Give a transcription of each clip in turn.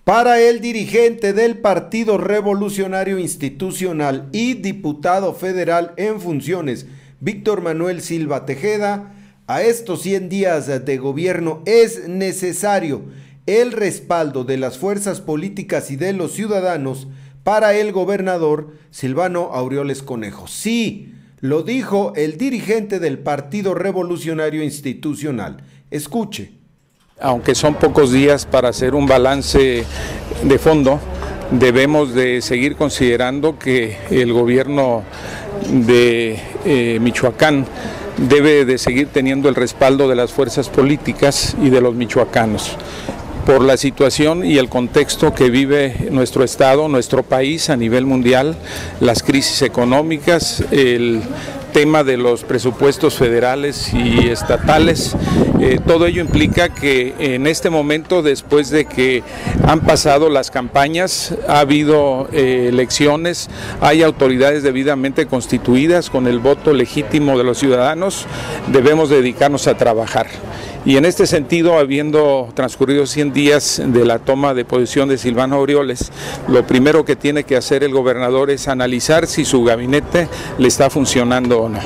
Para el dirigente del Partido Revolucionario Institucional y diputado federal en funciones, Víctor Manuel Silva Tejeda, a estos 100 días de gobierno es necesario el respaldo de las fuerzas políticas y de los ciudadanos para el gobernador Silvano Aureoles Conejo. Sí, lo dijo el dirigente del Partido Revolucionario Institucional. Escuche. Aunque son pocos días para hacer un balance de fondo, debemos de seguir considerando que el gobierno de Michoacán debe de seguir teniendo el respaldo de las fuerzas políticas y de los michoacanos por la situación y el contexto que vive nuestro estado, nuestro país a nivel mundial, las crisis económicas, el tema de los presupuestos federales y estatales. Todo ello implica que en este momento, después de que han pasado las campañas, ha habido elecciones, hay autoridades debidamente constituidas con el voto legítimo de los ciudadanos, debemos dedicarnos a trabajar. Y en este sentido, habiendo transcurrido 100 días de la toma de posesión de Silvano Aureoles, lo primero que tiene que hacer el gobernador es analizar si su gabinete le está funcionando o no.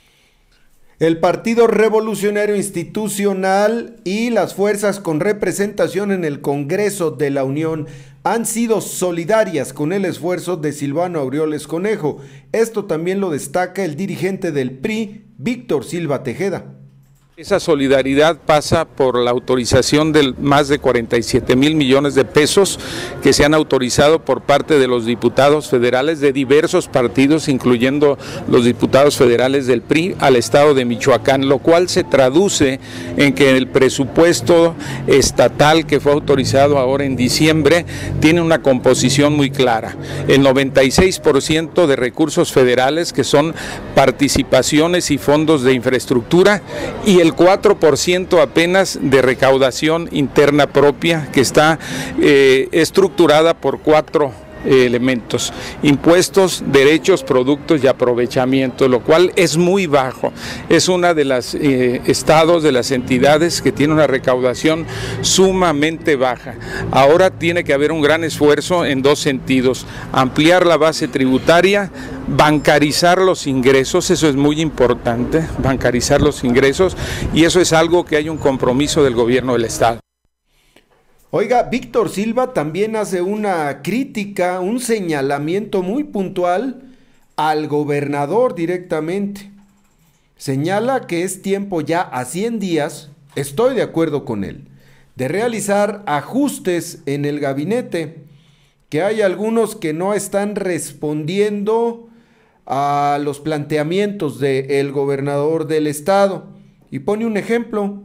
El Partido Revolucionario Institucional y las fuerzas con representación en el Congreso de la Unión han sido solidarias con el esfuerzo de Silvano Aureoles Conejo. Esto también lo destaca el dirigente del PRI, Víctor Silva Tejeda. Esa solidaridad pasa por la autorización de más de 47,000 millones de pesos que se han autorizado por parte de los diputados federales de diversos partidos, incluyendo los diputados federales del PRI al estado de Michoacán, lo cual se traduce en que el presupuesto estatal que fue autorizado ahora en diciembre tiene una composición muy clara. El 96% de recursos federales, que son participaciones y fondos de infraestructura, y el 4% apenas de recaudación interna propia, que está estructurada por 4 elementos: impuestos, derechos, productos y aprovechamiento, lo cual es muy bajo. Es una de las estados, de las entidades que tiene una recaudación sumamente baja. Ahora tiene que haber un gran esfuerzo en dos sentidos: ampliar la base tributaria, bancarizar los ingresos, eso es muy importante, bancarizar los ingresos, y eso es algo que hay un compromiso del gobierno del estado. Oiga, Víctor Silva también hace una crítica, un señalamiento muy puntual al gobernador directamente. Señala que es tiempo ya a 100 días, estoy de acuerdo con él, de realizar ajustes en el gabinete, que hay algunos que no están respondiendo a los planteamientos del gobernador del estado. Y pone un ejemplo.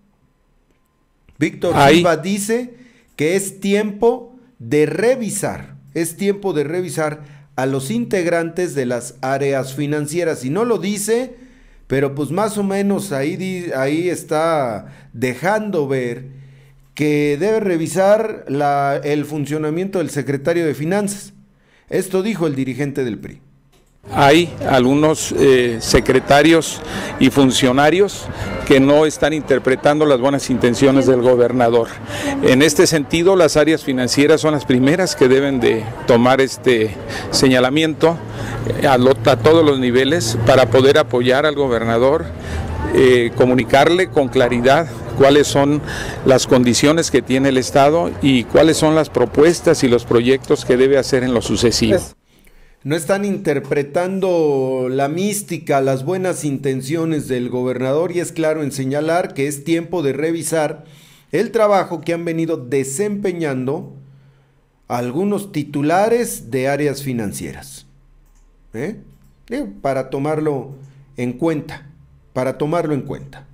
Víctor Silva dice que es tiempo de revisar a los integrantes de las áreas financieras. Y no lo dice, pero pues más o menos ahí está dejando ver que debe revisar el funcionamiento del secretario de Finanzas. Esto dijo el dirigente del PRI. Hay algunos secretarios y funcionarios que no están interpretando las buenas intenciones del gobernador. En este sentido, las áreas financieras son las primeras que deben de tomar este señalamiento a todos los niveles para poder apoyar al gobernador, comunicarle con claridad cuáles son las condiciones que tiene el estado y cuáles son las propuestas y los proyectos que debe hacer en lo sucesivo. No están interpretando la mística, las buenas intenciones del gobernador, y es claro en señalar que es tiempo de revisar el trabajo que han venido desempeñando algunos titulares de áreas financieras. Para tomarlo en cuenta,